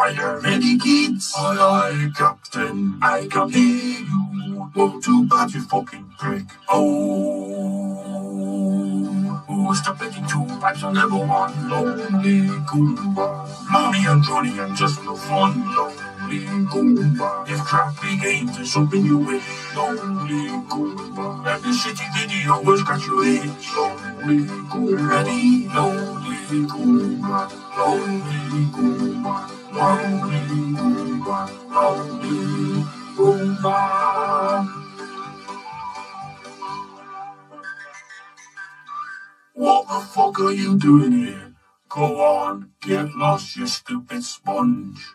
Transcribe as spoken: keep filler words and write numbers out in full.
Are you ready, kids? Aye, aye, Captain. I can hear you. Oh, too bad you fucking prick. Oh, oh, stop making two pipes on level one. Lonely Goomba. Mommy and Johnny and just no fun. Lonely Goomba. If crappy games is something you win. Lonely Goomba. And the shitty video will scratch your itch. Lonely Goomba. Ready? Lonely Goomba. Lonely Goomba. Lonely Goomba. Lonely Goomba. What the fuck are you doing here? Go on, get lost, you stupid sponge.